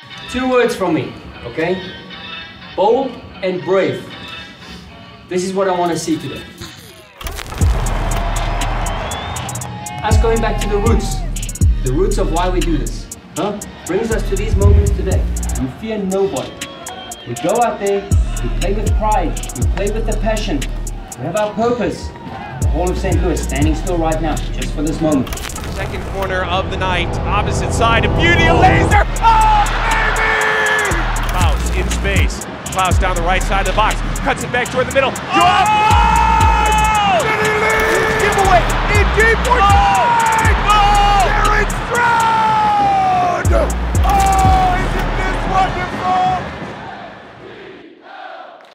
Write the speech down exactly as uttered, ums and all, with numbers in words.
Two words from me, okay? Bold and brave. This is what I want to see today. Us going back to the roots. The roots of why we do this. Huh? Brings us to these moments today. We fear nobody. We go out there, we play with pride, we play with the passion. We have our purpose. The whole of Saint Louis standing still right now, just for this moment. Second corner of the night, opposite side of Beauty, a laser! Oh, baby! Klaus in space. Klaus down the right side of the box, cuts it back toward the middle. Drop! Oh! Giveaway in deep for